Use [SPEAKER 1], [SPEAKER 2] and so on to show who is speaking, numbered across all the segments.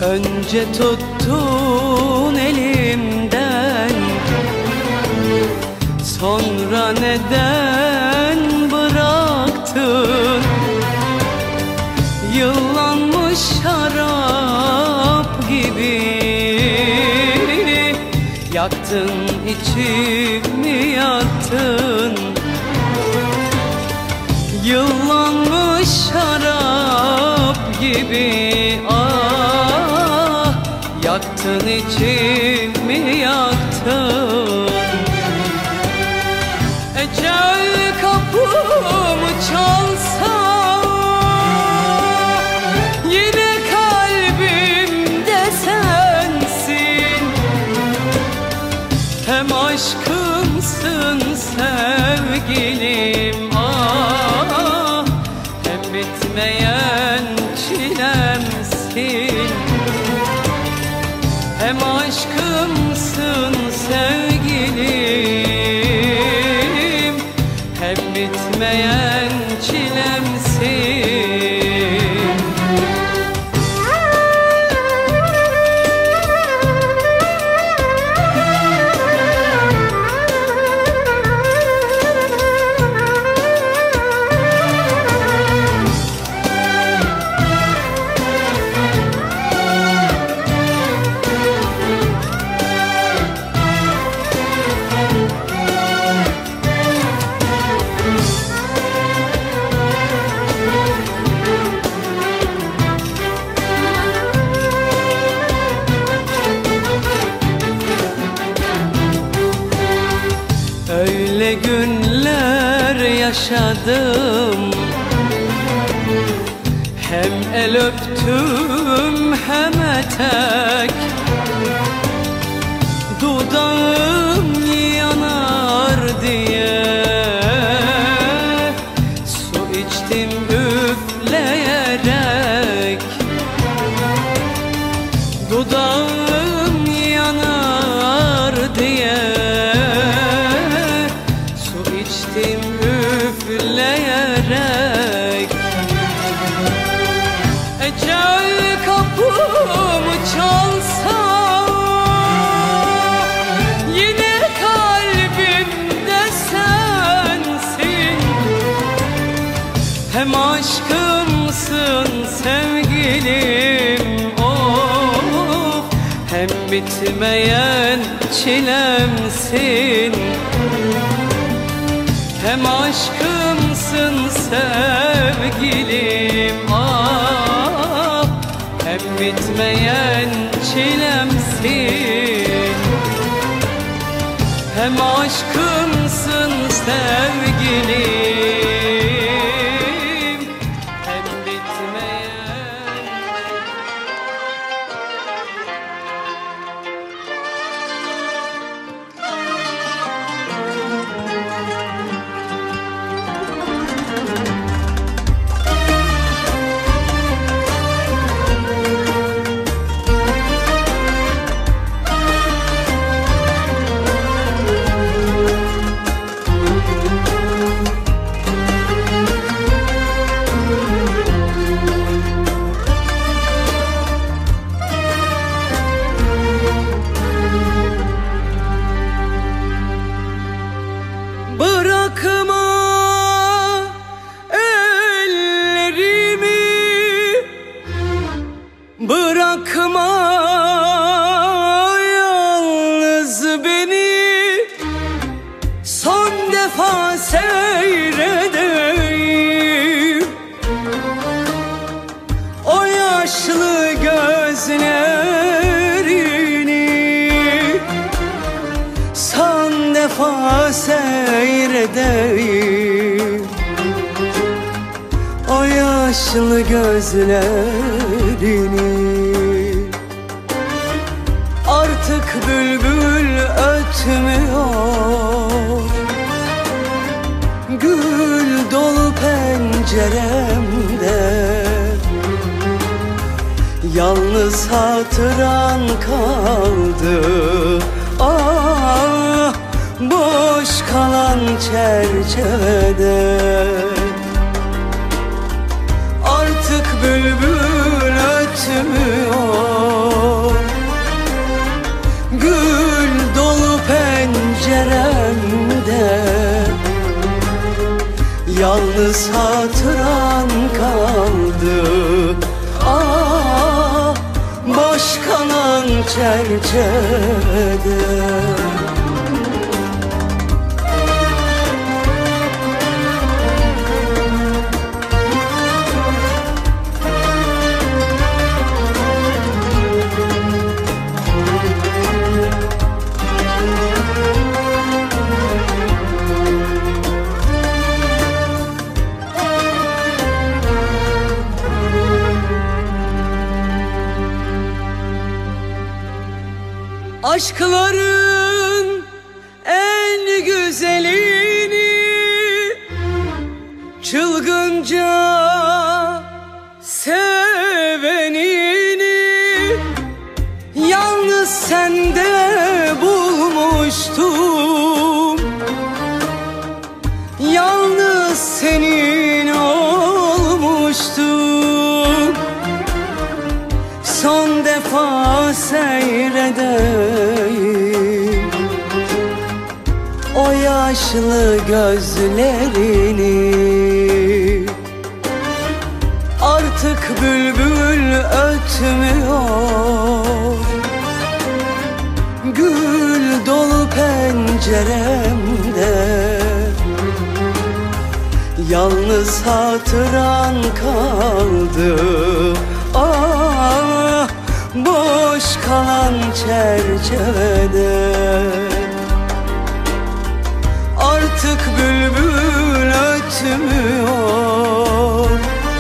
[SPEAKER 1] Önce tuttun elimden, sonra neden bıraktın? Yıllanmış şarap gibi yaktın, içimi yaktın. Yıllanmış şarap gibi yaktın, içimi yaktın. Ecel kapımı çalsa yine kalbimde sensin. Hem aşkımsın sevgilim, hem bitmeyen çilemsin. Hem aşkımsın sevgilim, hem bitmeyen çilemsin. Öyle günler yaşadım, hem el öptüm hem etek. Dudağım yanar diye su içtim üfleyerek. Dudağım yanar diye üfleyerek. Ecel kapımı çalsa yine kalbimde sensin. Hem aşkımsın sevgilim, hem bitmeyen çilemsin. Hem aşkımsın sevgilim, hem bitmeyen çilemsin. Hem aşkımsın sevgilim, hem bitmeyen. Bırakma ellerimi, bırakma yalnız beni. Son defa seyredeyim o yaşlı gözlerini. Son defa seyredeyim o yaşlı gözlerini. Artık bülbül ötmüyor, gül dolu penceremde. Yalnız hatıran kaldı, boş kalan çerçevede. Artık bülbül ötmüyor, yalnız hatıran kaldı. Ah, boş kalan çerçevede. Aşkların en güzelini çılgınca sevenini yalnız sende bulmuştum. Yalnız senin olmuştum. Son defa seyredeyim o yaşlı gözlerini. Artık bülbül ötmüyor, gül dolu penceremde. Yalnız hatıran kaldı. Ah, boş kalan çerçevede. Artık bülbül ötmüyor,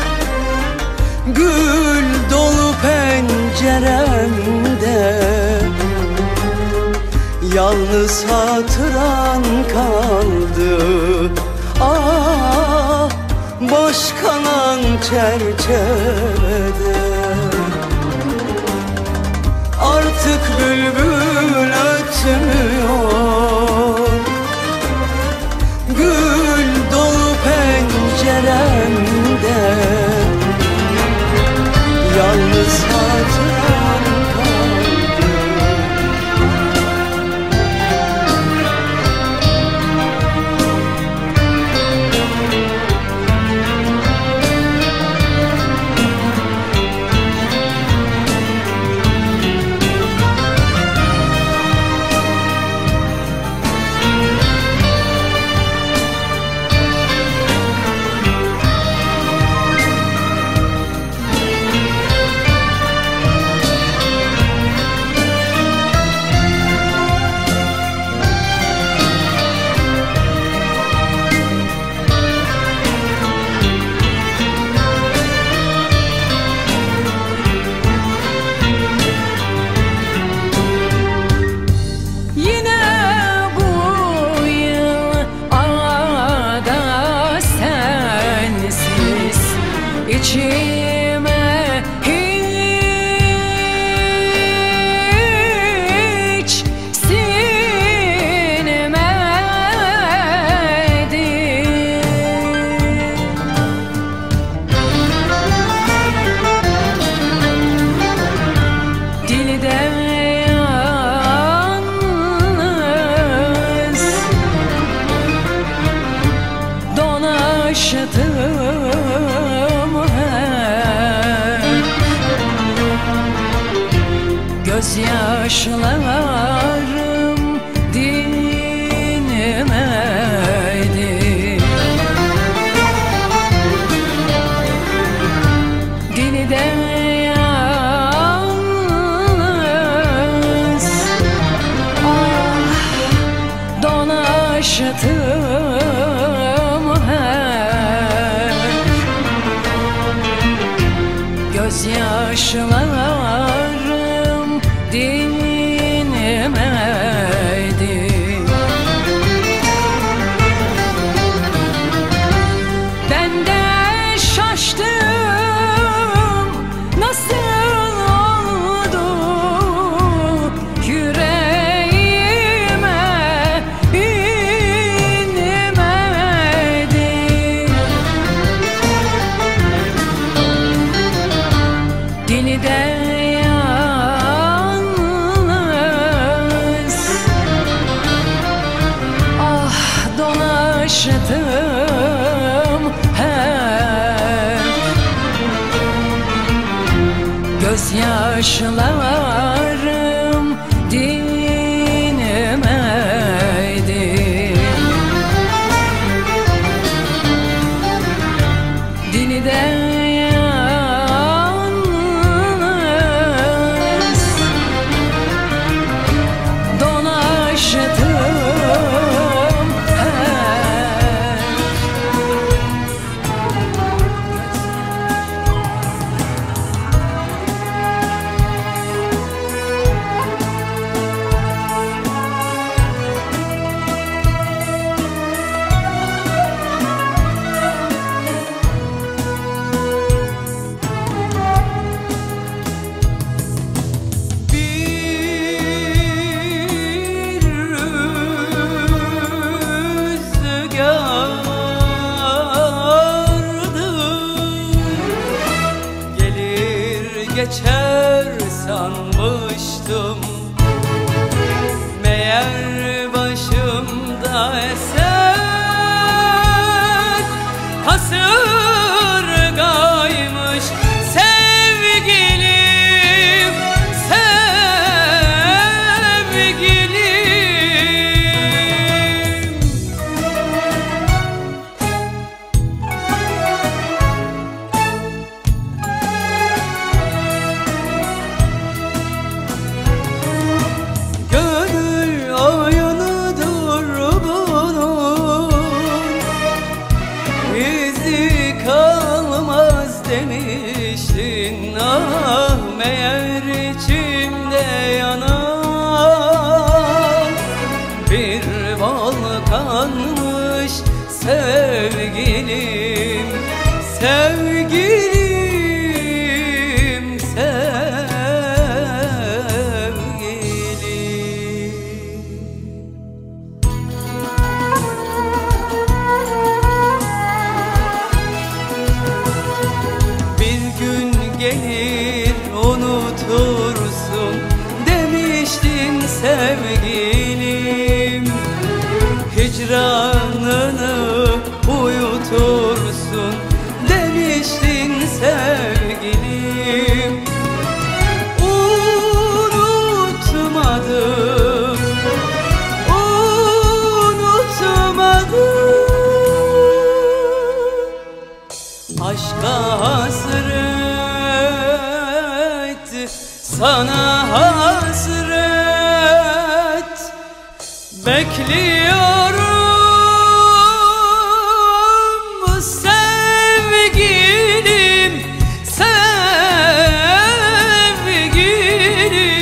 [SPEAKER 1] gül dolu penceremde. Yalnız hatıran kaldı. Ah, boş kalan çerçevede. Artık bülbül ötmüyor, gül dolu penceremde. Yalnız hatıran kaldı. İçime hiç sinmedi. Dilde yalnız dolaştım hep. Gözyaşlarım dinmedi. Dilde yalnız dolaştım hep. Gözyaşlarım dinmedi. Ben de şaştım, nasıl oldu yüreğime inmedi. Dilde yalnız dolaştım başlarım dinlemedi. Dilden yalnız dolaştım
[SPEAKER 2] geçer sanmıştım, meğer başımda esen kasırgaymış sevgilim, sevgilim. Demiştin, ah meğer içimde yanan bir volkanmış sevgilim, sevgilim, sevgilim. Gelir unutursun demiştin sevgilim, hicranını uyutursun demiştin sevgilim. Unutmadım, unutmadım aşka hasret, sana hasret bekliyorum sevgilim, sevgilim.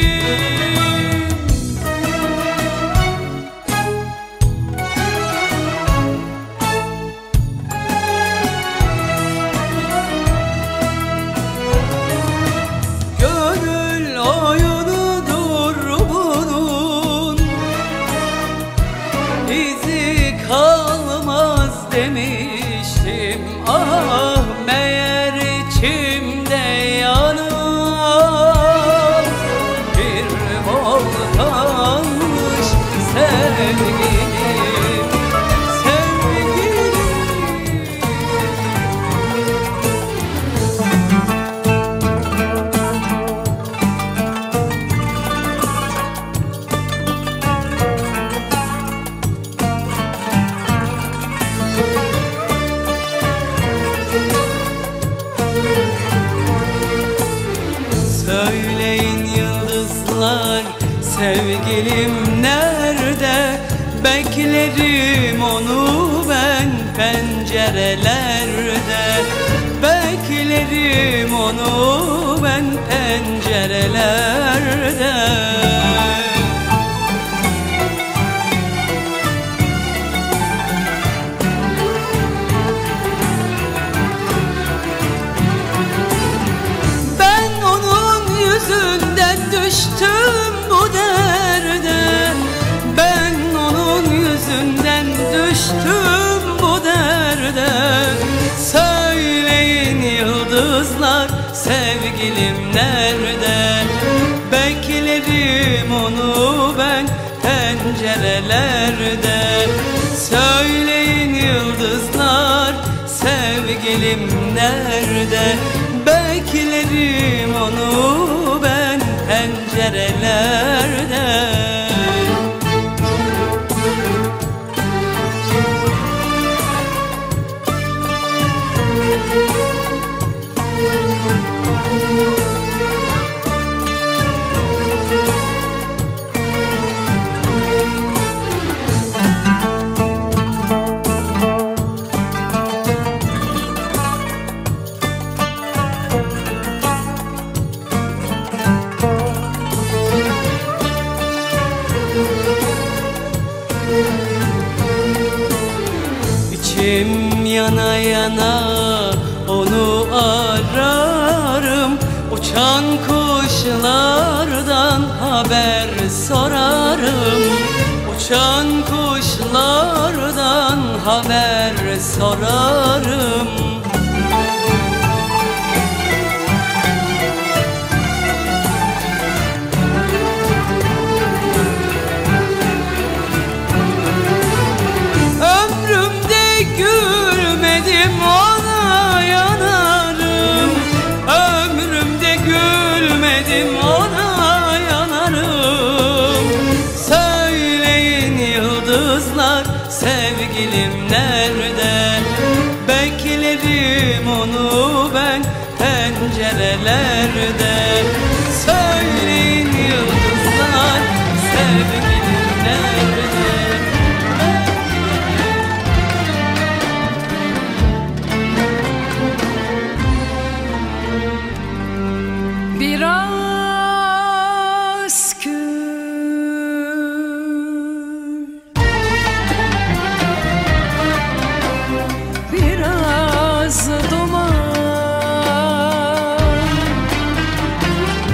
[SPEAKER 2] Oyunudur bunun, izi kalmaz demiştim, ah meğer içimde yanan bir volkanmış sevgilim, sevgilim. Söyleyin yıldızlar, sevgilim nerede? Beklerim onu ben pencerelerde, beklerim onu ben pencerelerde. Düştüm bu derde, ben onun yüzünden düştüm bu derde. Söyleyin yıldızlar, sevgilim nerede? Beklerim onu ben pencerelerde. Söyleyin yıldızlar, sevgilim nerede? Beklerim onu ben pencerelerde. İçim yana yana onu ararım, uçan kuşlardan haber sorarım, uçan kuşlardan haber sorarım. Gülmedim ona yanarım, ömrümde gülmedim ona yanarım. Söyleyin yıldızlar, sevgilim nerede? Beklerim onu ben pencerelerde. Söyleyin yıldızlar, sevgilim nerede?
[SPEAKER 1] Biraz kül, biraz duman,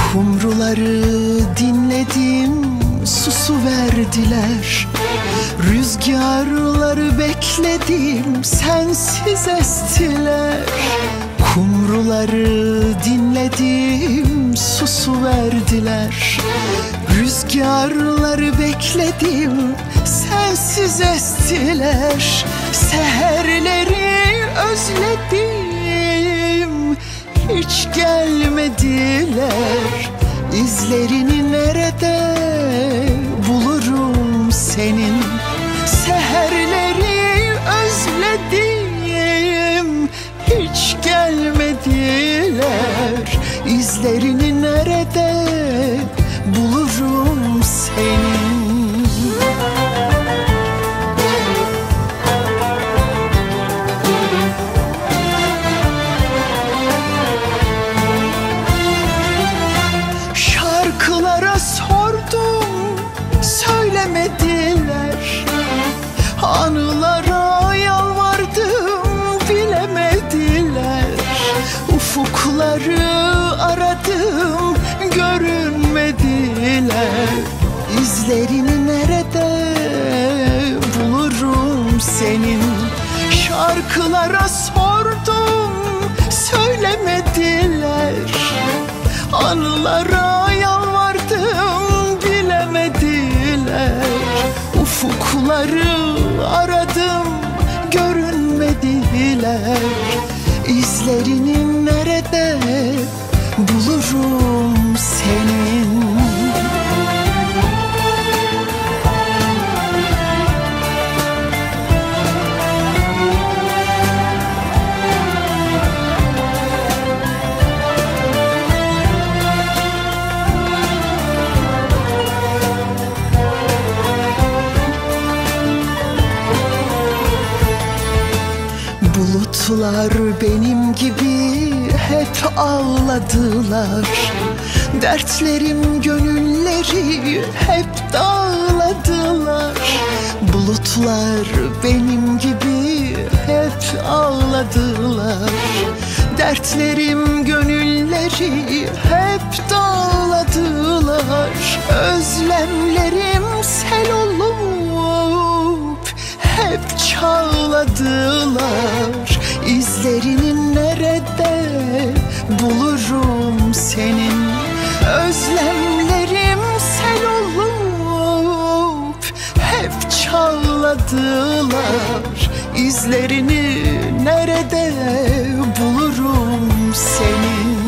[SPEAKER 3] Kumruları dinledim, susu verdiler. Rüzgarları bekledim, sensiz estiler. Kumruları dinledim, susu verdiler. Rüzgarları bekledim, sensiz estiler. Seherleri özledim, hiç gelmediler. İzlerini nerede bulurum senin? Seherleri özledim, hiç gelmediler. İzlerini nerede bulurum senin? Şarkılara sordum, söylemediler. Anılara yalvardım, bilemediler. Ufukları aradım, görünmediler. İzlerini nerede bulurum senin? Şarkılara sordum, söylemediler. Anılara yalvardım, bilemediler. Ufukları aradım, görünmediler. İzlerini nerede bulurum senin? Bulutlar benim gibi hep ağladılar. Dertlerim gönülleri hep dağladılar. Bulutlar benim gibi hep ağladılar. Dertlerim gönülleri hep dağladılar. Özlemlerim sel olup hep çağladılar. İzlerini nerede bulurum senin? Özlemlerim sel olup hep çağladılar. İzlerini nerede bulurum senin?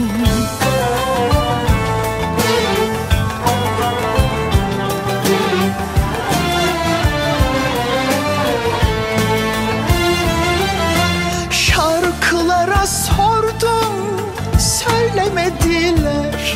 [SPEAKER 3] Şarkılara sordum, söylemediler.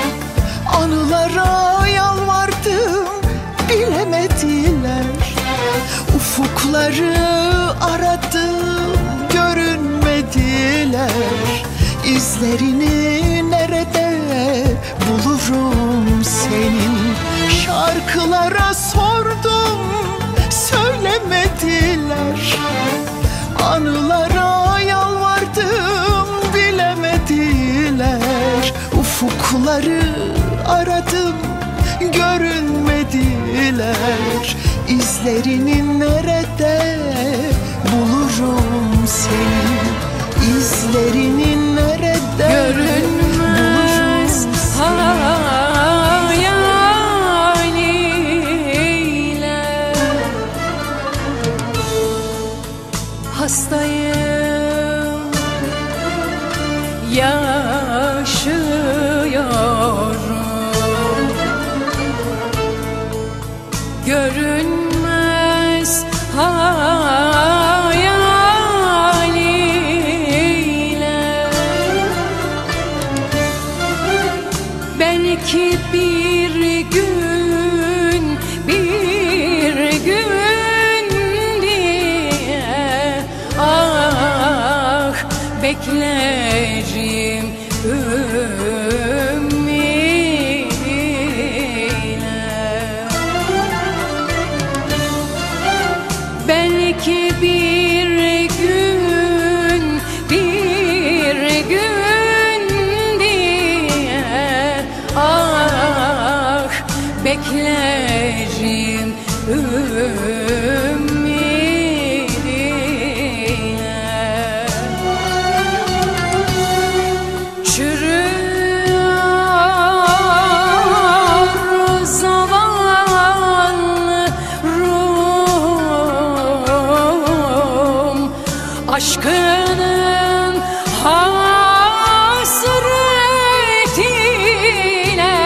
[SPEAKER 3] Anılara yalvardım, bilemediler. Ufukları aradım, görünmediler. İzlerini nerede bulurum senin? Şarkılara sordum, söylemediler. Anılara yalvardım, bilemediler. Ufukları aradım, görünmediler. İzlerini nerede bulurum senin? İzlerini nerede
[SPEAKER 1] görünmez
[SPEAKER 3] bulurum senin?
[SPEAKER 1] hayaliyle hastayım, yaşıyorum. Görünmez hayaliyle belki bir gün diye beklerim ümidiyle. Belki bir gün diye beklerim ümidine. Çürüyor zavallı ruhum, aşkının hasretiyle.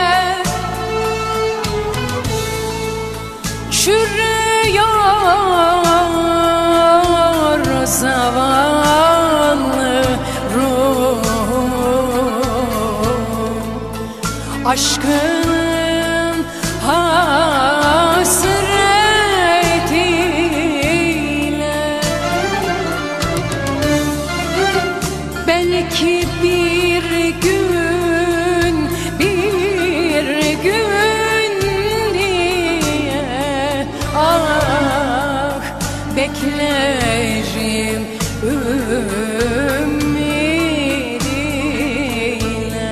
[SPEAKER 1] Çürüyor zavallı ruhum, aşkının hasretiyle. Belki bir gün diye ah beklerim ümidiyle.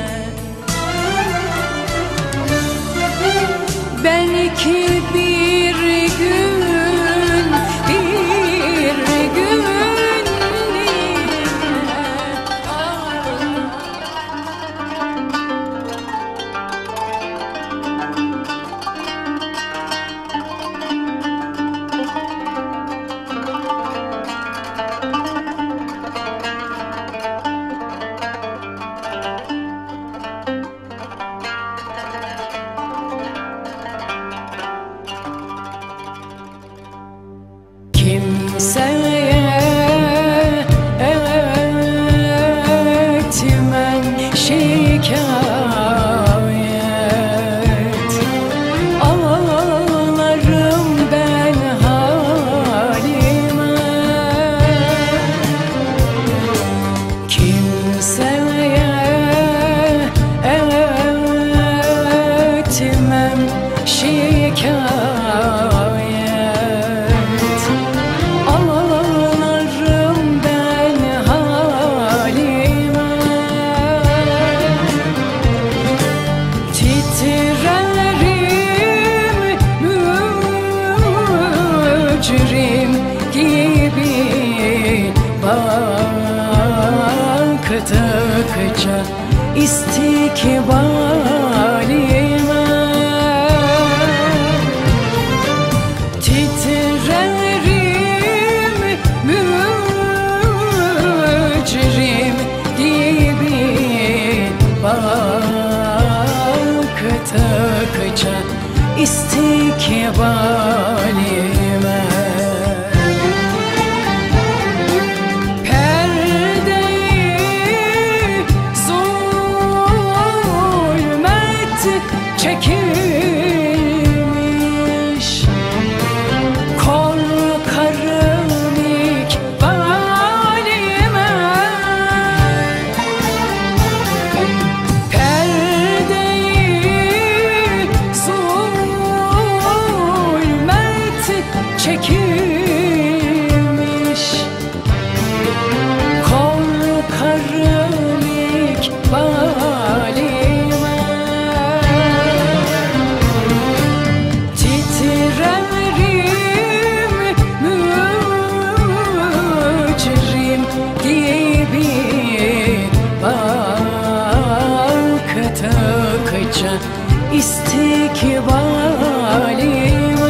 [SPEAKER 1] Belki bir gün diye kimseye etmem şikayet, ağlarım ben halime. Kimseye etmem şikayet, baktıkça istikbalime. Titrerim mücrim gibi baktıkça istikbalime. Çekilmiş korkarım ikbalime. Perdeyi zulmet çekilmiş korkarım ikbalime. Baktıkça istikbalime.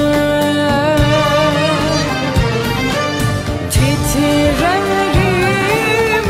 [SPEAKER 1] Titrerim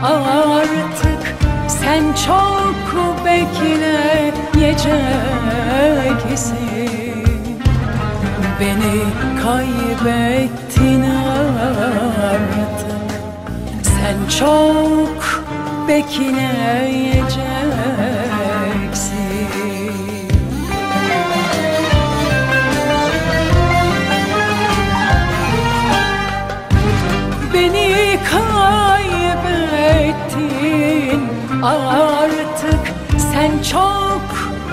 [SPEAKER 1] artık sen çok bekleyeceksin. Beni kaybettin artık, sen çok bekleyeceksin. Beni kaybettin artık, sen çok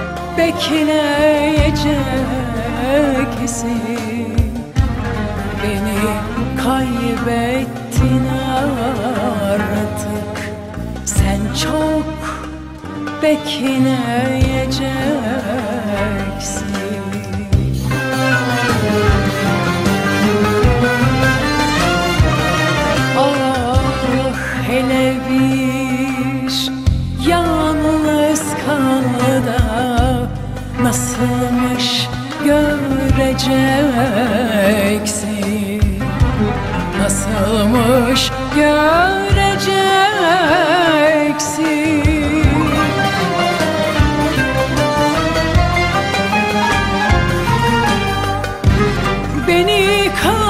[SPEAKER 1] bekleyeceksin. Beni kaybettin artık, sen çok bekleyeceksin. Hele bir yalnız kal da nasılmış göreceksin. Nasılmış göreceksin. Beni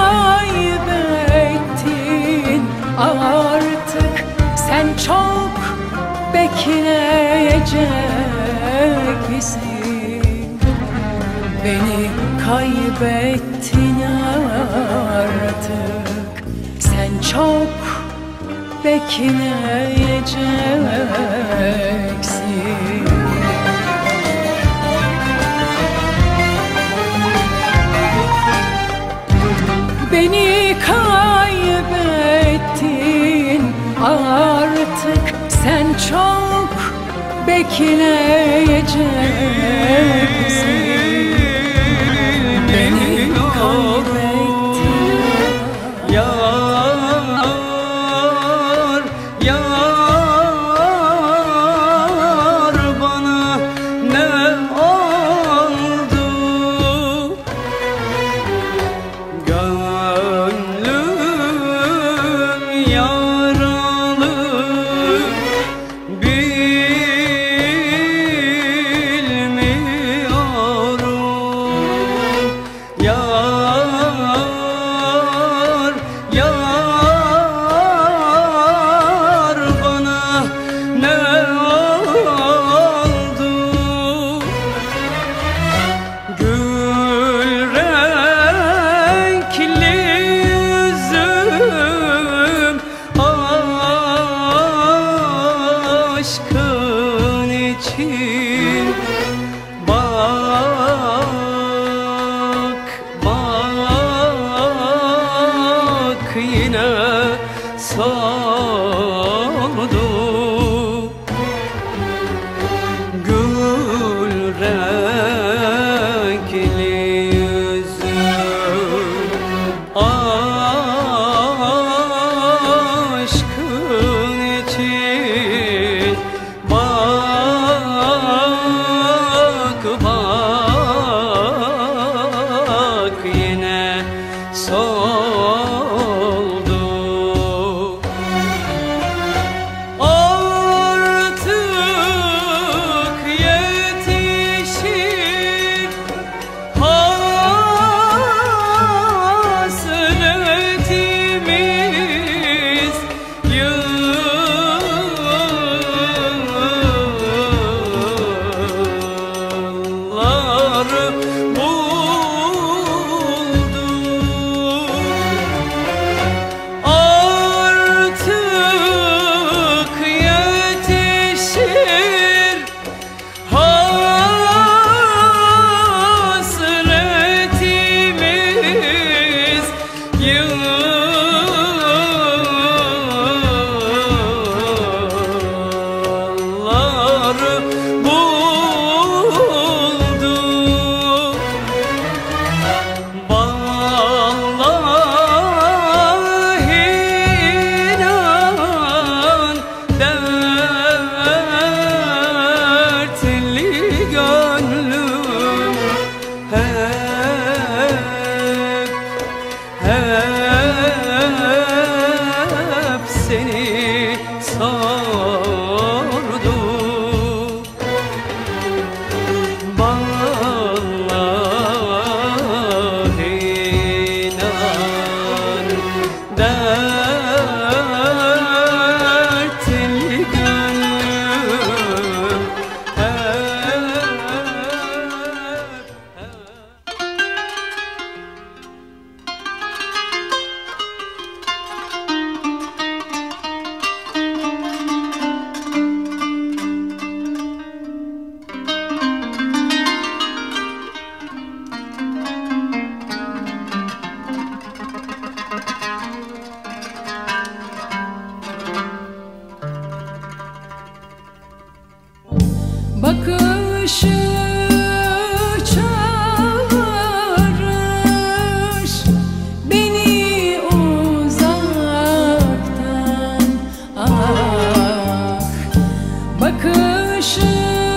[SPEAKER 1] kaybettin artık, sen çok bekleyeceksin. Beni kaybettin artık, sen çok bekleyeceksin. Beni kaybettin artık, sen çok bekleyeceksin. Beni kaybettin.
[SPEAKER 2] Yar, yar, bana ne oldu? Gönlüm yaralı, bilmiyorum. Yar, yar, bana ne oldu? Gül renkli yüzüm aşkın için. Bak, bak, yine soldu. Gül renkli yüzüm aşkın için. Bak, bak, yine soldu.
[SPEAKER 1] çağırır beni uzaktan. Ah, bakışı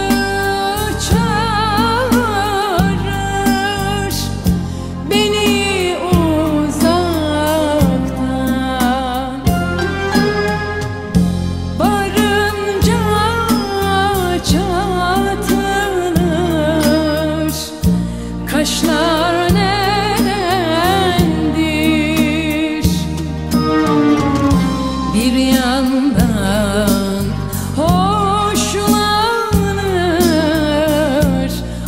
[SPEAKER 1] çağırır beni uzaktan. Varınca çatılır kaşlar nedendir? Bir yandan hoşlanır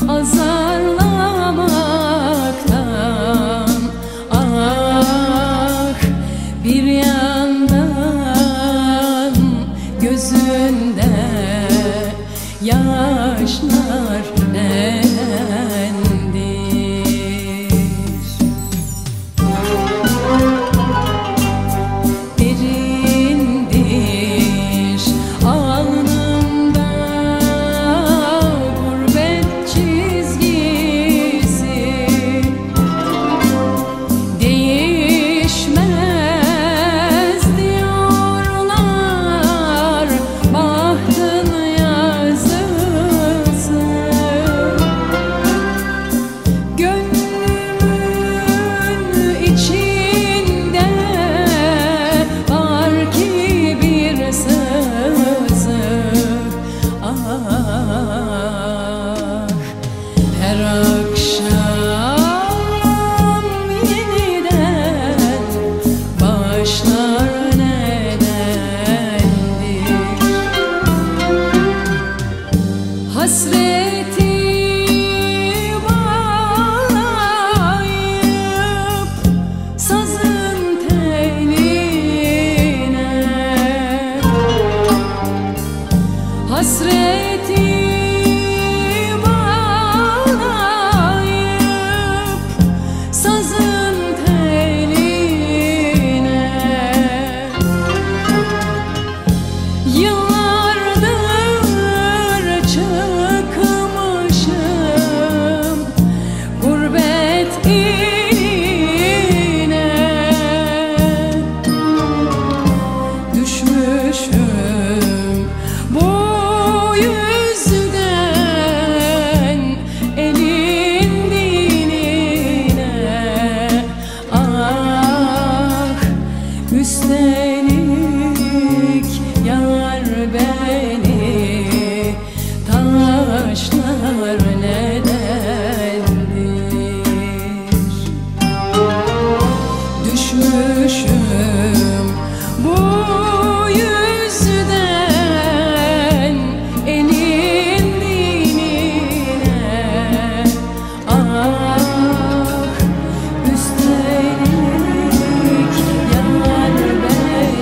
[SPEAKER 1] azarlamaktan. Ah, bir yandan gözünde yaşlar nedendir? Derindir alnımda gurbet çizgisi, değişmez diyorlar bahtın yazısı. Gönlümün içinde var ki bir sızı. Ah, her akşam yeniden başlar nedendir? Hasreti bağlayıp sazın teline, hasreti bağlayıp sazın teline. Yıllardır çıkmışım gurbet iline, düşmüşüm bu yüzden elin diline. Ah, üstelik yar beni taşlar nedendir? Düşmüşüm bu yüzden elin diline. Ah, üstelik yar beni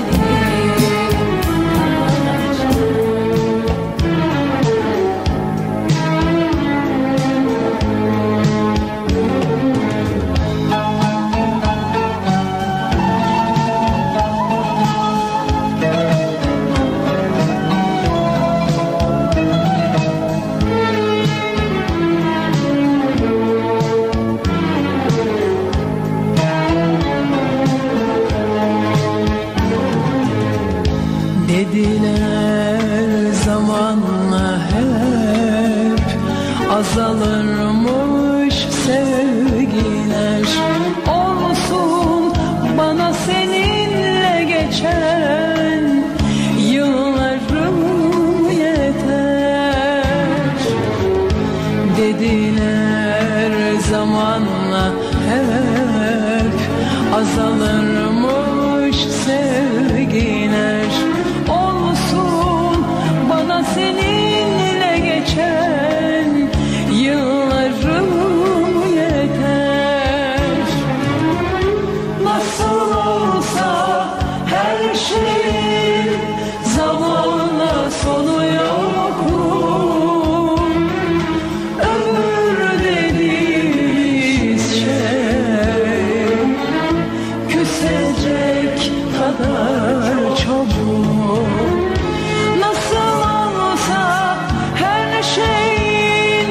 [SPEAKER 1] dediler zamanla hep azalırmış sevgiler. Olsun bana seninle geçen yıllarım yeter. Dediler zamanla hep azalırmış sevgiler. Olsun bana seninle geçen yıllarım yeter. Nasıl olsa her şeyin zamanla sonu yok mu? Ömür dediğimiz şey küsecek kadar çabuk. Nasıl olsa her şeyin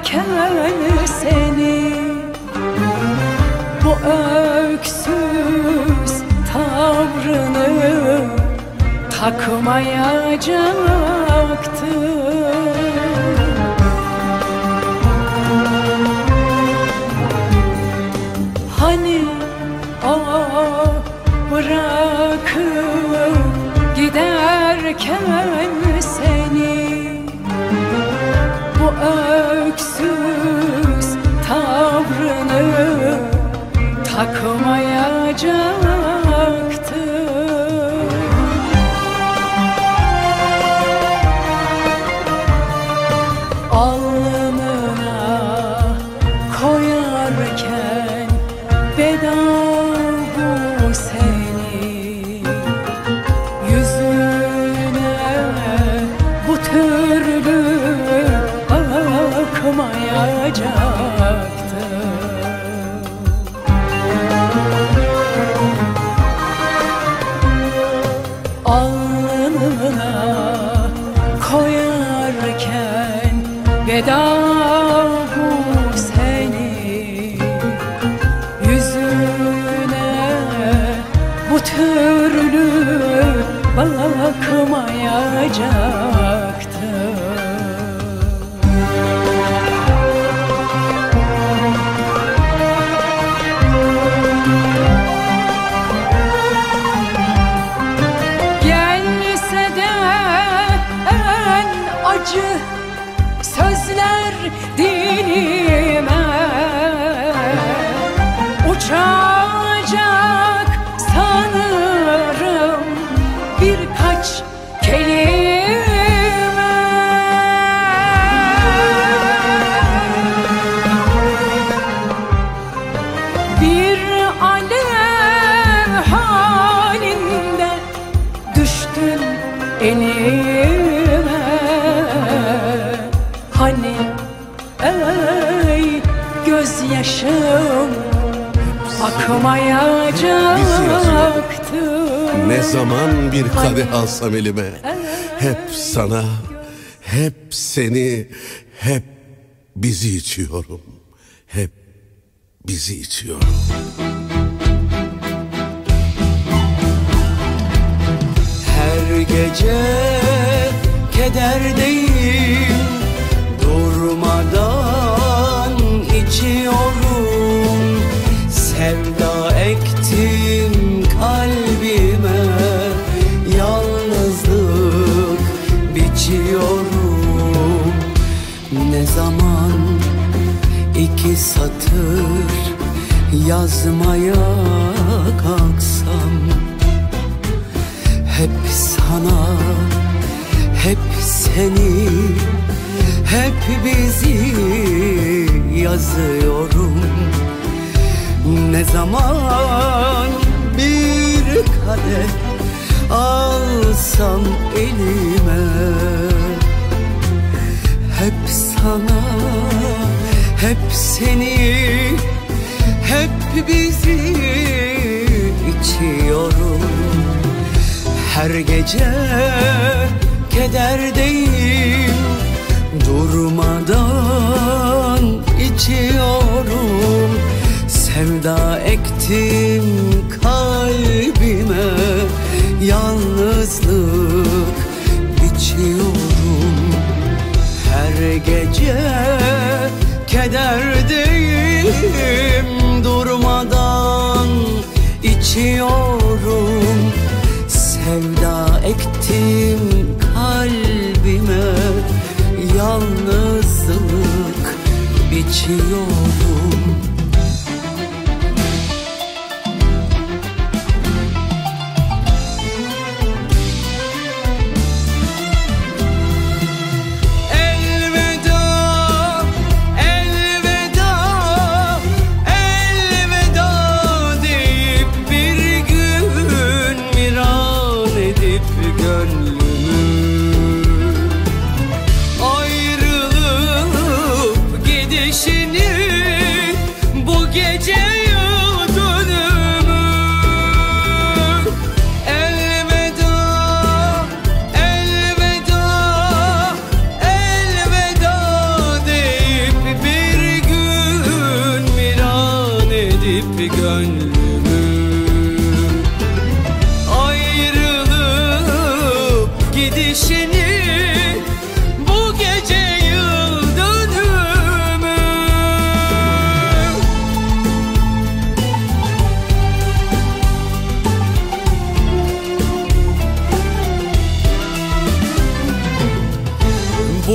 [SPEAKER 1] giderken seni, bu öksüz tavrını takmayacaktı. Hani o bırakıp giderken seni, bu öksüz tavrını takmayacaktı. Alnına koyarken veda bu seni, yüzüne bu türlü bakmayacaktı. Alnına koyarken veda bu seni, yüzüne bu türlü bakmayacaktı. Gelse de en acı sözler dilime, uçacak sanırım birkaç kelime. Bir alev halinde düştün elime. Hani ey gözyaşım akmayacaktı.
[SPEAKER 4] Ne zaman bir kadeh alsam elime, hep sana, hep seni, hep bizi içiyorum. Hep bizi içiyorum.
[SPEAKER 3] Her gece kederdeyim, durmadan içiyorum. Sevda ektim kalbime, yalnızlık biçiyorum. Ne zaman iki satır yazmaya kalksam, hep sana, hep seni, hep bizi yazıyorum. Ne zaman bir kadeh alsam elime, hep sana, hep seni, hep bizi içiyorum. Her gece kederdeyim, durmadan içiyorum. Sevda ektim kalbime, yalnızlık biçiyorum. Her gece kederdeyim, durmadan içiyorum. Sevda ektim kalbime, yalnızlık biçiyorum.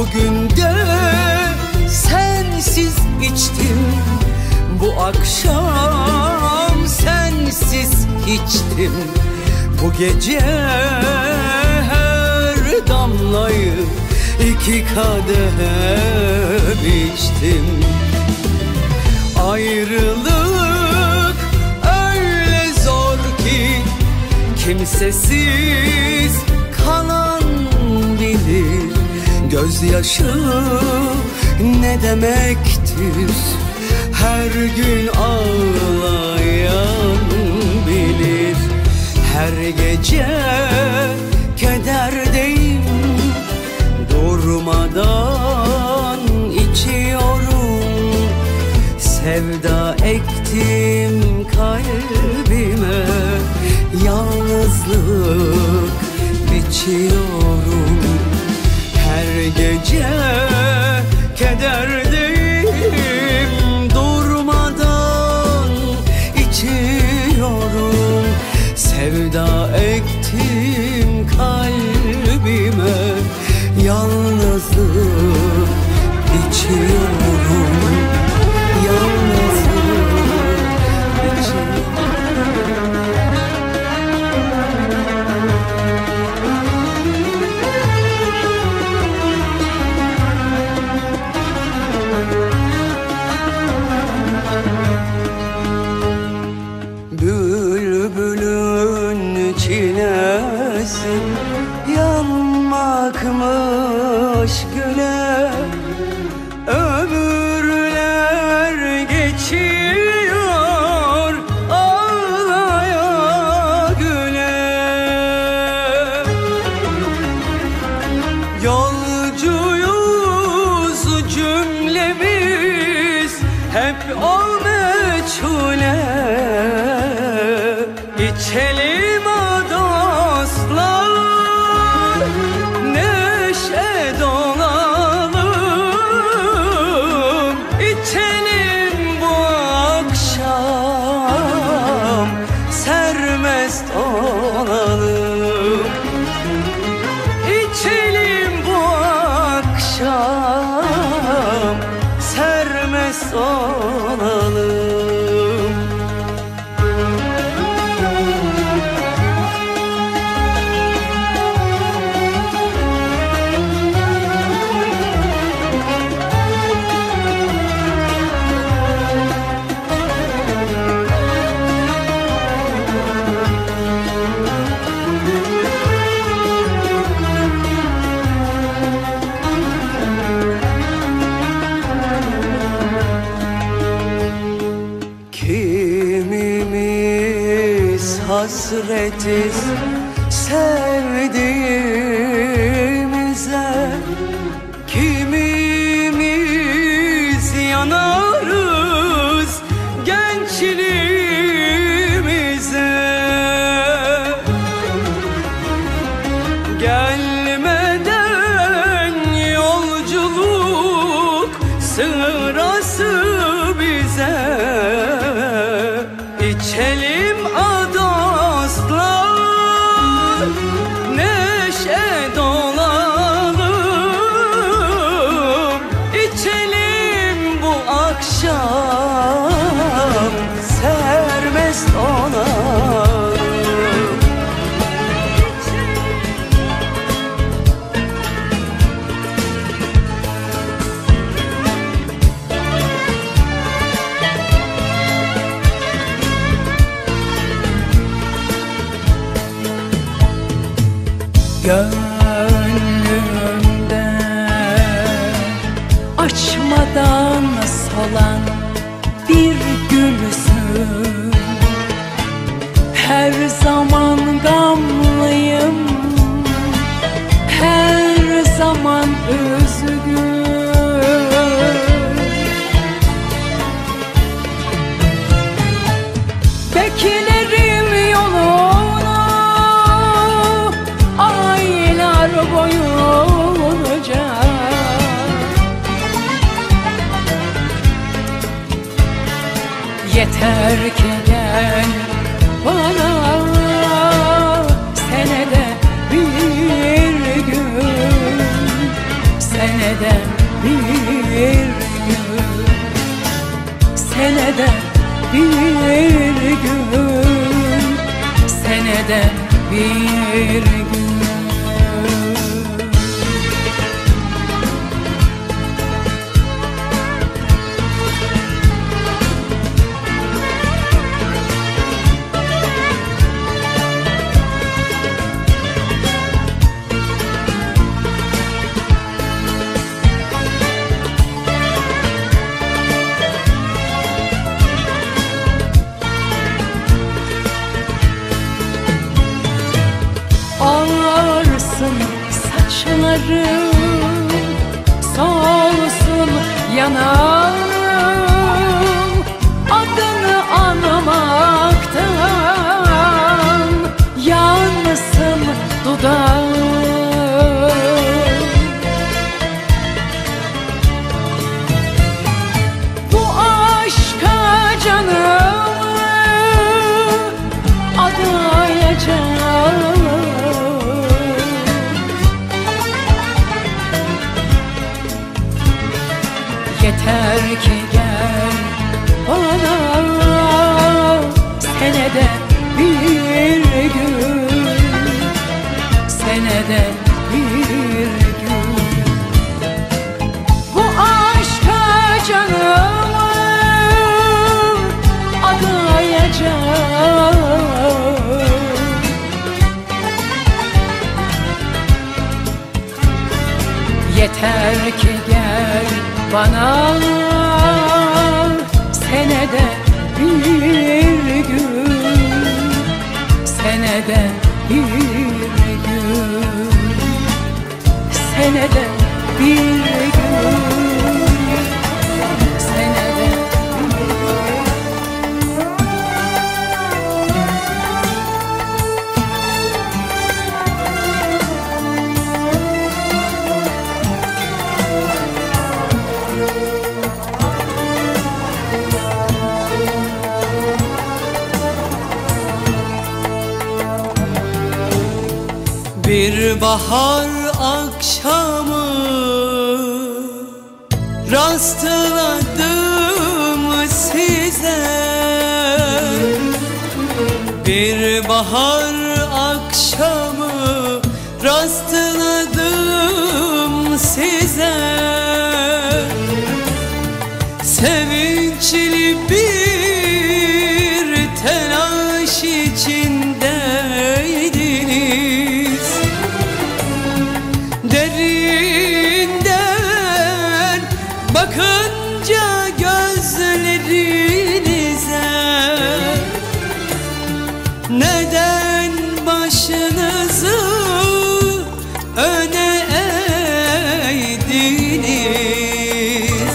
[SPEAKER 3] Bugün de sensiz içtim, bu akşam sensiz içtim. Bu gece her damlayı iki kadeh içtim. Ayrılık öyle zor ki kimsesiz kalan bilir. Gözyaşı ne demektir, her gün ağlayan bilir. Her gece kederdeyim, durmadan içiyorum. Sevda ektim kalbime, yalnızlık biçiyorum. Her gece kederdeyim, durmadan içiyorum. Sevda ektim kalbime, yalnızlık içiyorum. Yalnızlık bülbülün çilesi yanmakmış güle. Ömürler geçiyor ağlaya güle. Yolcuyuz cümlemiz hep o meçhule. İçelim dostlar, neşe dolalım. İçelim bu akşam, sermest olalım. İçelim bu akşam, sermest olalım. Kimimiz hasretiz sevdiğimize, kimimiz yanarız gençliğimize. Gelmeden yolculuk sırası bize. İçelim dostlar, neşe dolalım. İçelim bu akşam, sermest olalım.
[SPEAKER 1] Gönlümde açmadan solan bir gülsün. Her zaman gamlıyım, her zaman üzgün. Beklerim yolunu aylar boyunca. Yeter ki gel bana senede bir gün, senede bir gün, senede bir gün. Ağarsın saçlarım, solsun yanağım, adını anmaktan yansın dudağım. Bu aşka canımı adayacağım. Yeter ki gel bana, senede bir gün, senede bir gün. Bu aşka canımı adayacağım. Yeter ki gel bana, senede bir gün, senede bir gün, senede bir gün, senede bir gün.
[SPEAKER 3] Bir bahar akşamı rastladım size. Bir bahar akşamı rastladım size. Sevinçli bir telaş içindeydiniz. Derinden bakınca gözlerinize, neden başınızı öne eğdiniz?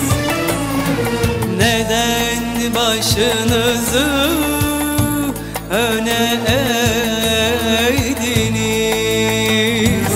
[SPEAKER 3] Neden başınızı öne eğdiniz?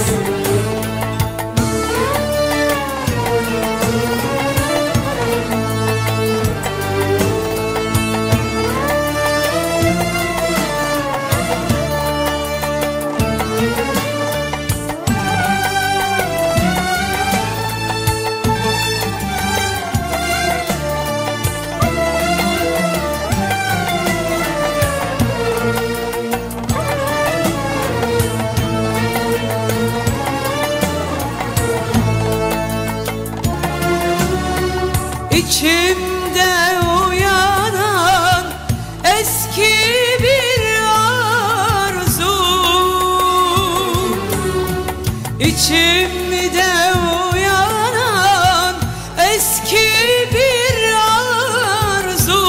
[SPEAKER 3] İçimde uyanan eski bir arzu, İçimde uyanan eski bir arzu.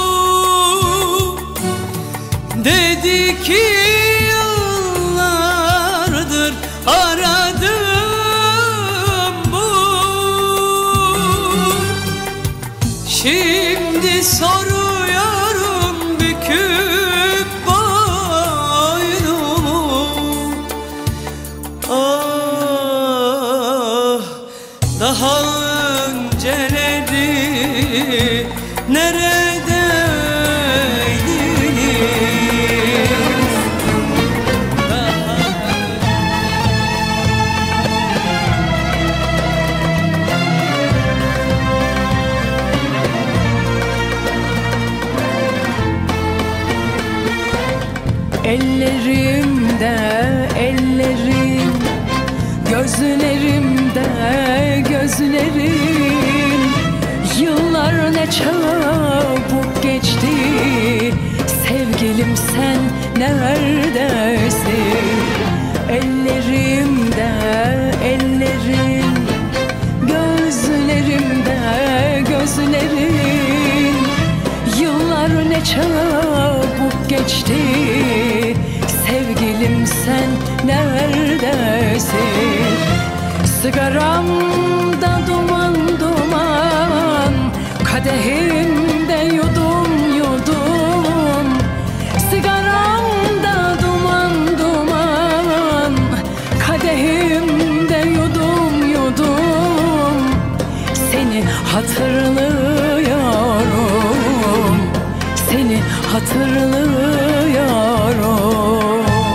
[SPEAKER 3] Dedi ki yıllardır aradım bu. Şimdi soruyorum büküp boynumu. Ah, daha önceleri neredeydiniz?
[SPEAKER 1] Gözlerimde gözlerin, yıllar ne çabuk geçti. Sevgilim sen neredesin? Ellerimde ellerin, gözlerimde gözlerin, yıllar ne çabuk geçti. Sevgilim sen neredesin? Sigaramda duman duman, kadehimde yudum yudum. Sigaramda duman duman, kadehimde yudum yudum. Seni hatırlıyorum, seni hatırlıyorum.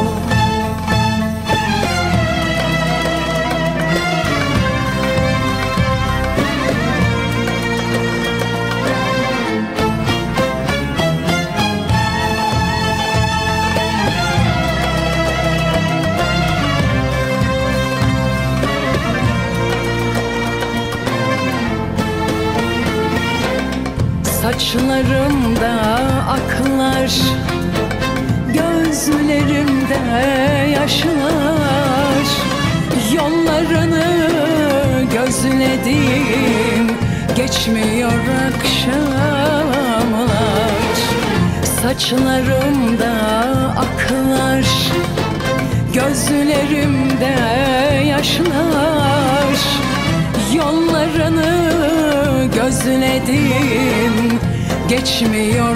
[SPEAKER 1] Saçlarımda aklar, gözlerimde yaşlar. Yollarını gözledim, geçmiyor akşamlar. Saçlarımda aklar, gözlerimde yaşlar. Yollarını gözledim, geçmiyor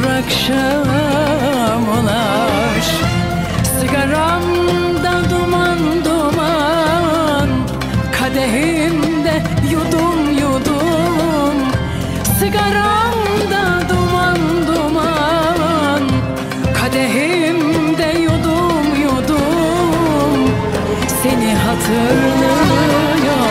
[SPEAKER 1] akşamlar. Sigaramda duman duman, kadehimde yudum yudum. Sigaramda duman duman, kadehimde yudum yudum. Seni hatırlıyorum.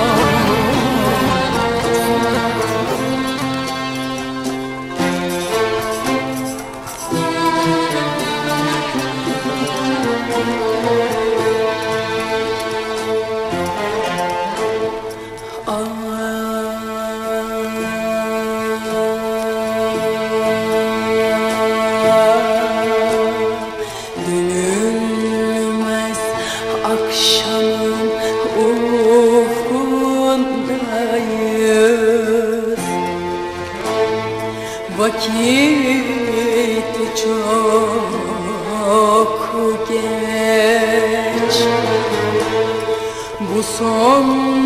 [SPEAKER 3] Dönülmez akşamın ufkundayız. Vakit çok geç. Bu son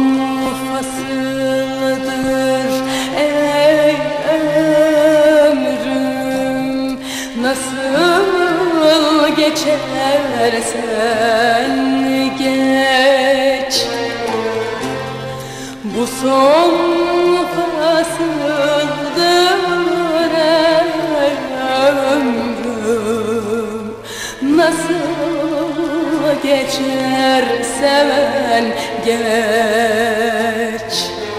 [SPEAKER 3] fasıldır ey ömrüm. Nasıl geçersen geç. Bu son fasıldır ey ömrüm. Nasıl geçersen geç.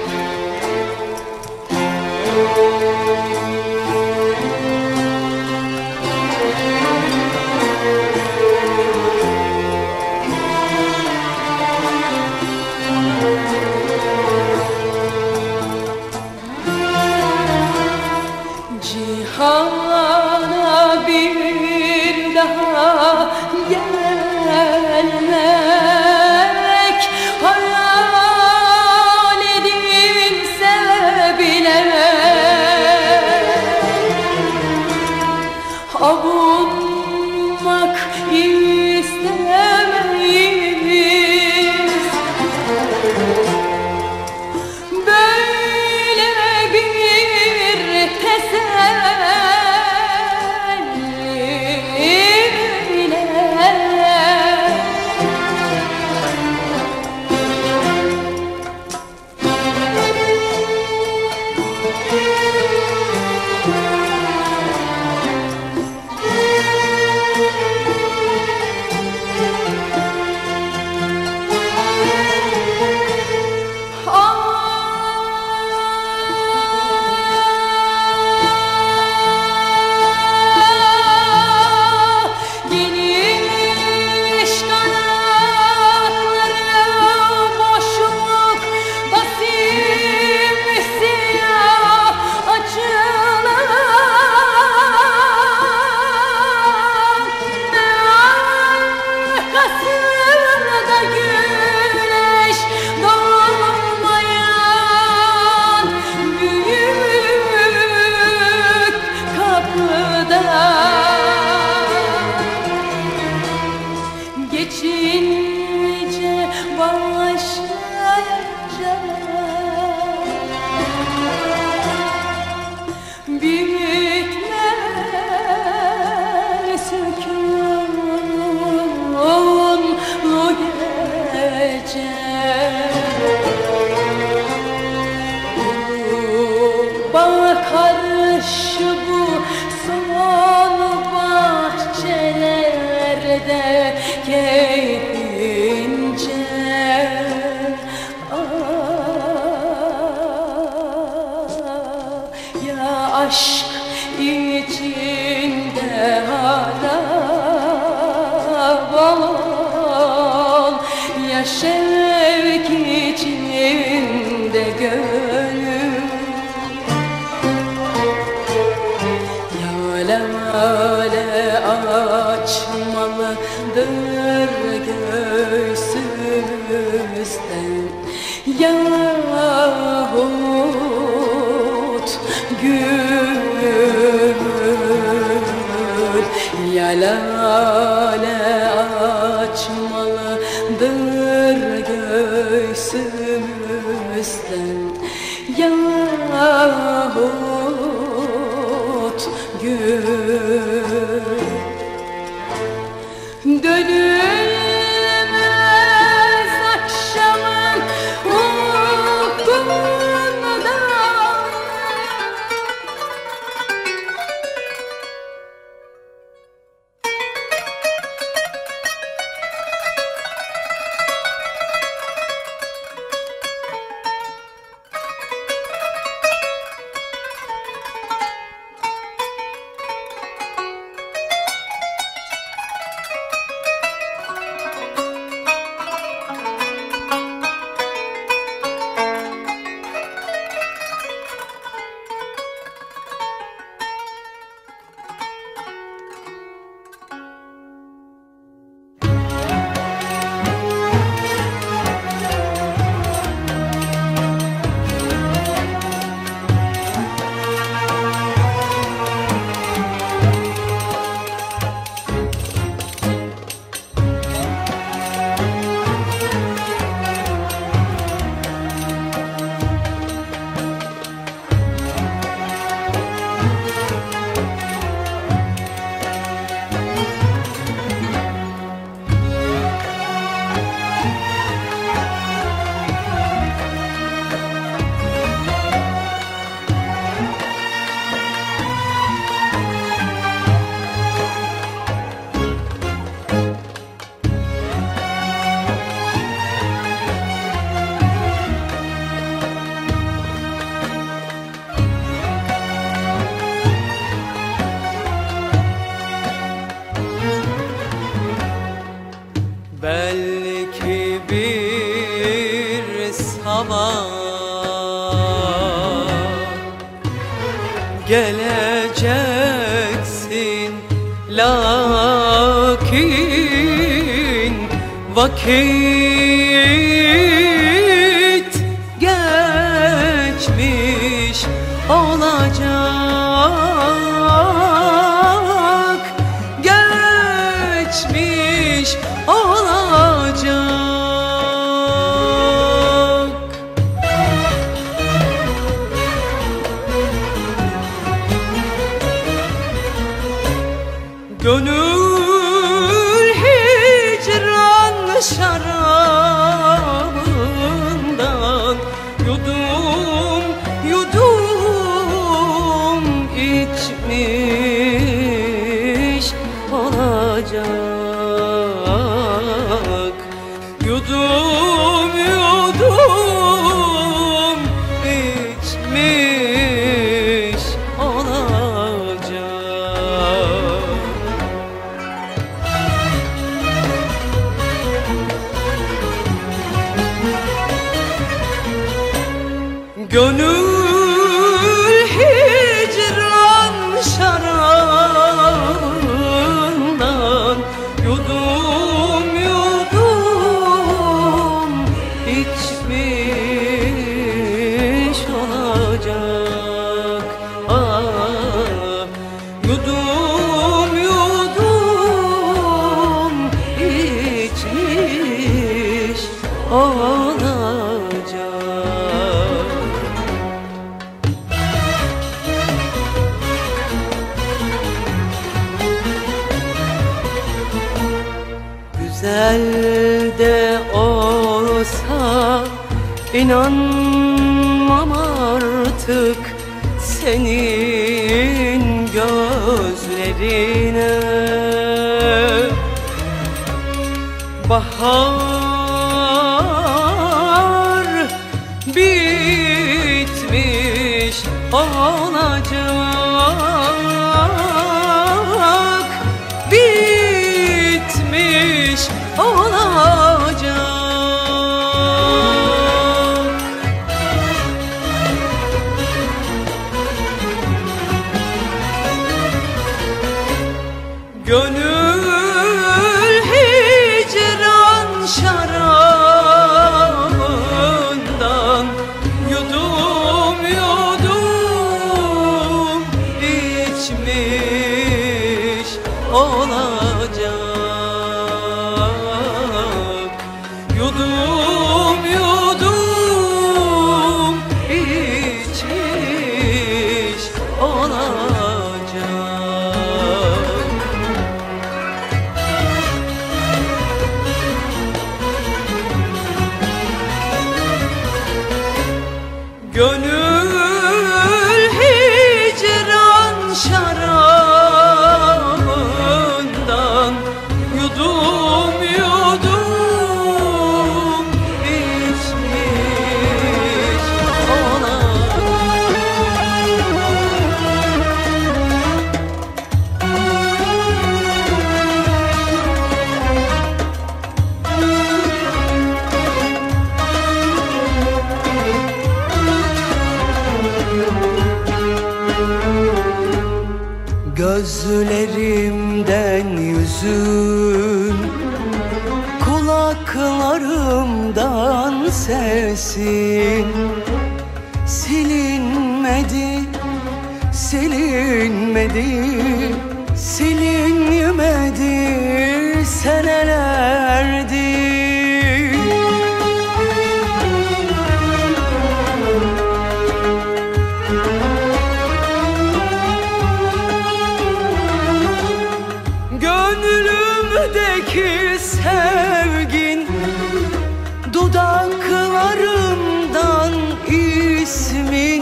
[SPEAKER 3] Cihana bir daha gelmek hayal edilse bile, avunmak istemeyiz. Böyle bir teselli ile Aşk içinde hala bal, ya şevk içinde gönül. Yâle mâle açmalıdır göğsümüzden yahut gül. Yâle açmalıdır göğsümüzden yahut gül. Dönülmez akşamın ufkunda
[SPEAKER 2] belki bir sabah geleceksin, lakin vakit geçmiş olacak, geçmiş olacak. Gönül hicran şarabından yudum yudum içmiş olacak. Yudum yudum içmiş olacak. Gönül hicran şarabından yudum yudum içmiş olacak. Ah, yudum yudum içmiş olacak. Güzel de olsa İnanmam artık senin gözlerine. Bahar bitmiş olacak, bitmiş olacak. Gönül hicran şarabından yudum yudum içmiş olacak. Yudum yudum içmiş olacak. Gönül hicran şarabından yudum yudum içmiş gözlerimden yüzün, kulaklarımdan sesin silinmedi, silinmedi, silinmedi senelerdir. Gönlümdeki sevgin, dudaklarımdan ismin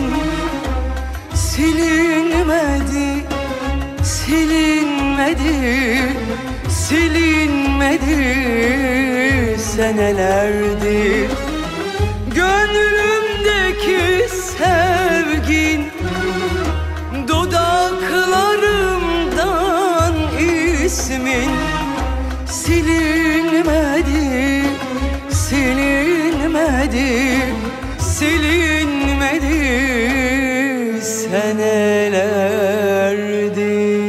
[SPEAKER 2] silinmedi, silinmedi, silinmedi senelerdir. Gönlümdeki sevgin, dudaklarımdan ismin silinmedi, silinmedi, silinmedi senelerdir.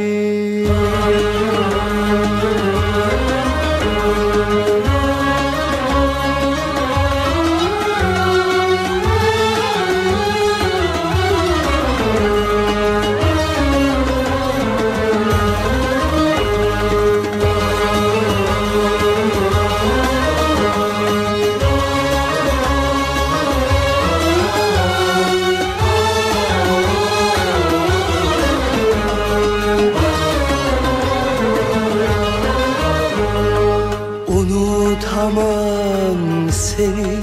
[SPEAKER 2] Unutamam seni,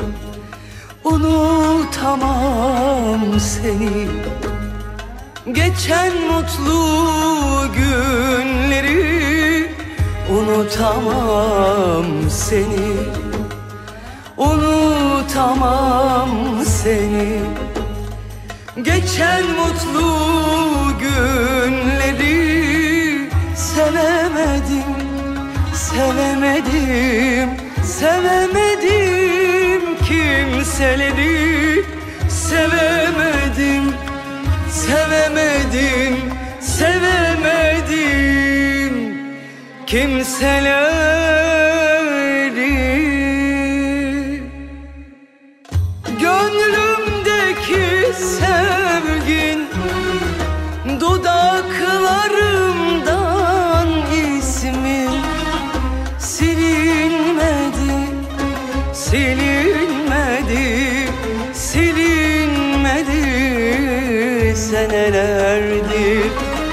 [SPEAKER 2] unutamam seni, geçen mutlu günleri. Unutamam seni, unutamam seni, geçen mutlu günleri. Sevemedim, sevemedim, sevemedim kimseleri. Sevemedim, sevemedim, sevemedim kimseleri. Gönlümdeki sevgin, dudaklarımdan ismin silinmedi, silinmedi, silinmedi senelerdir.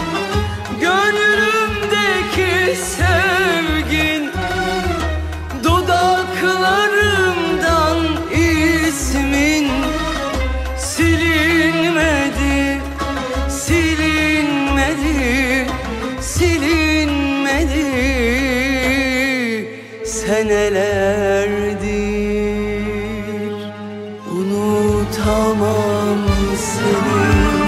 [SPEAKER 2] Gönlümdeki sevgin dudaklarımdan ismin silinmedi, silinmedi, silinmedi senelerdir. Unutamam seni,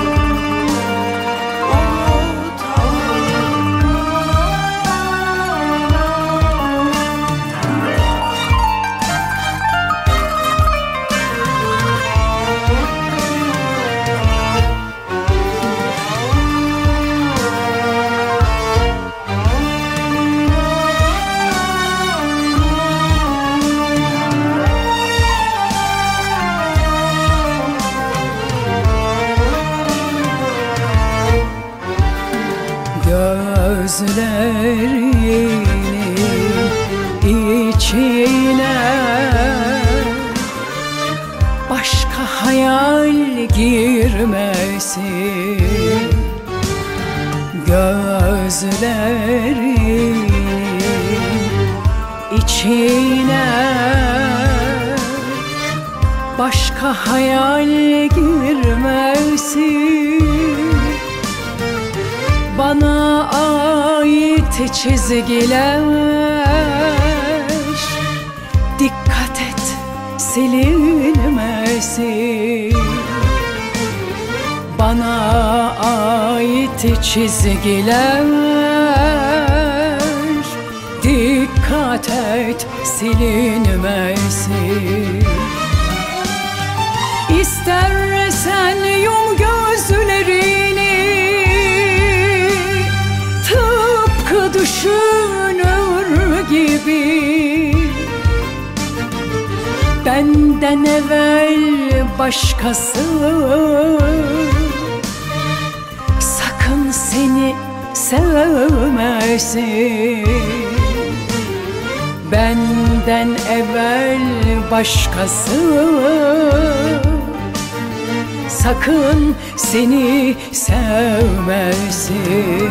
[SPEAKER 1] gözlerinin içine başka hayal girmesin. Gözlerinin içine başka hayal girmesin. Bana ait çizgiler dikkat et silinmesin. Bana ait çizgiler dikkat et silinmesin. İstersen yum gözlerini, tıpkı düşünür gibi. Benden evvel başkası sakın seni sevmesin. Benden evvel başkası sakın seni sevmesin.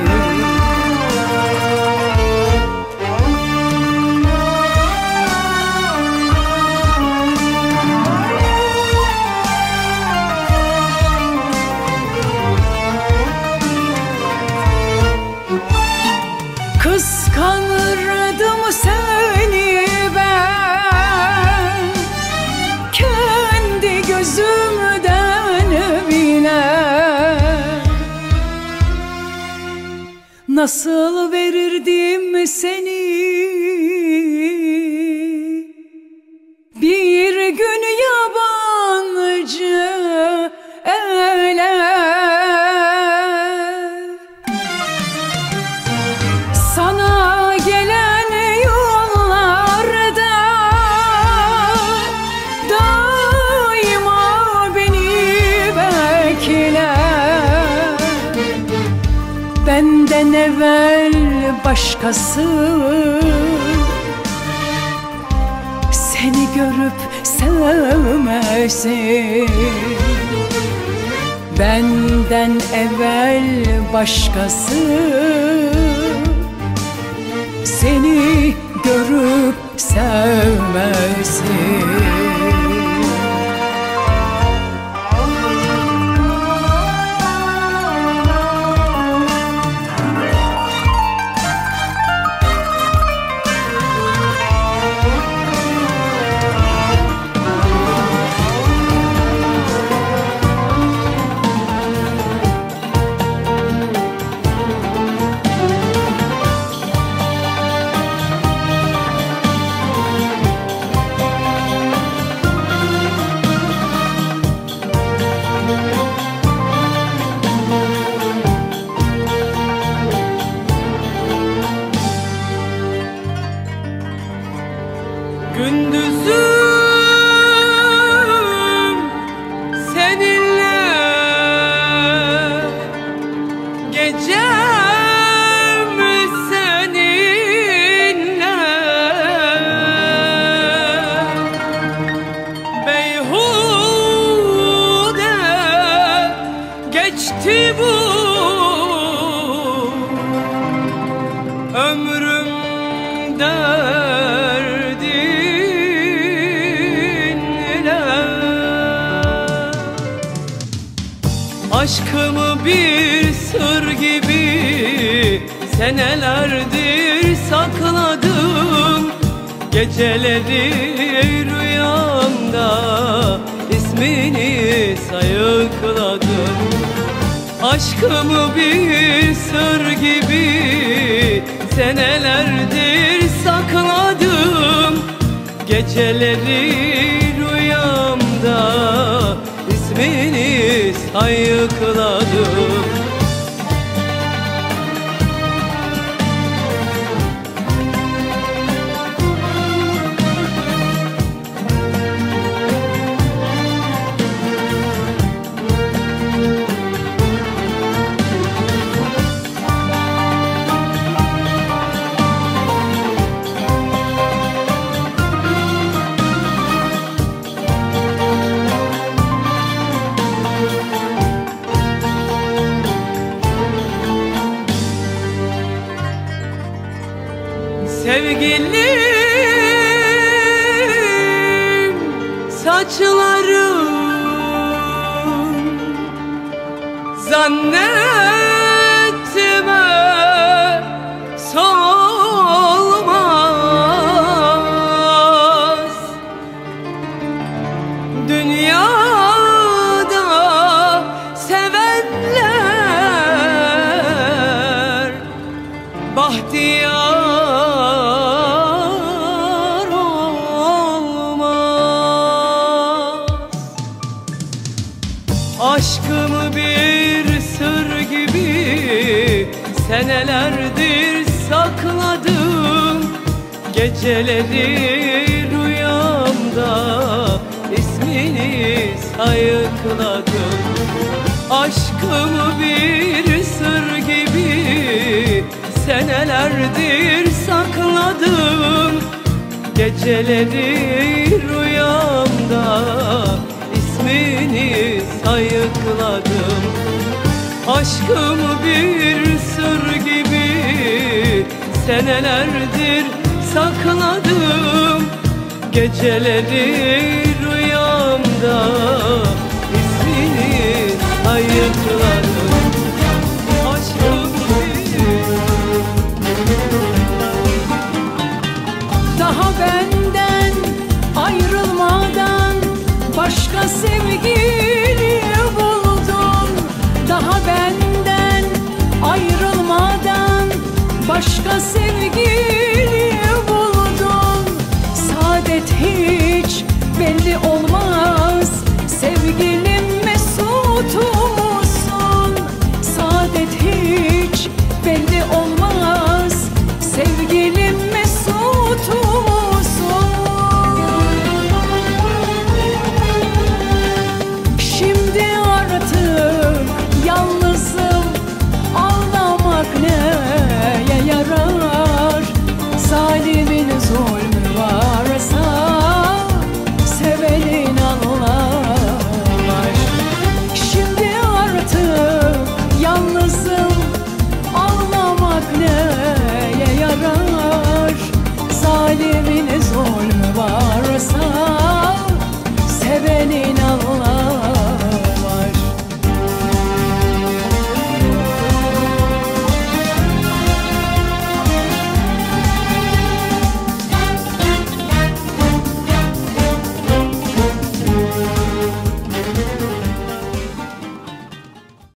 [SPEAKER 1] Kıskanırdım seni ben kendi gözümden bile. Nasıl verirdim seni bir gün yabancı ele. Sana gelen yollarda daima beni bekle. Benden evvel başkası seni görüp sevmesin. Benden evvel başkası seni görüp sevmesin.
[SPEAKER 2] Gündüzüm seninle, gecem seninle. Aşkımı bir sır gibi senelerdir sakladım. Geceleri rüyamda ismini sayıkladım. Aşkımı bir sır gibi senelerdir sakladım. Geceleri rüyamda ismini sayıkladım. Sevgilim, saçlarım zannetme solmaz. Dünyada sevenler bahtiyar olmaz. Aşkımı bir sır gibi senelerdir sakladım. Geceleri rüyamda ismini sayıkladım. Aşkımı bir sır gibi senelerdir sakladım. Geceleri rüyamda ismini sayıkladım. Aşkımı bir sır gibi senelerdir sakladım. Geceleri rüyamda ismini sayıkladım.
[SPEAKER 1] Daha benden ayrılmadan başka sevgili buldum. Daha benden ayrılmadan başka sevgili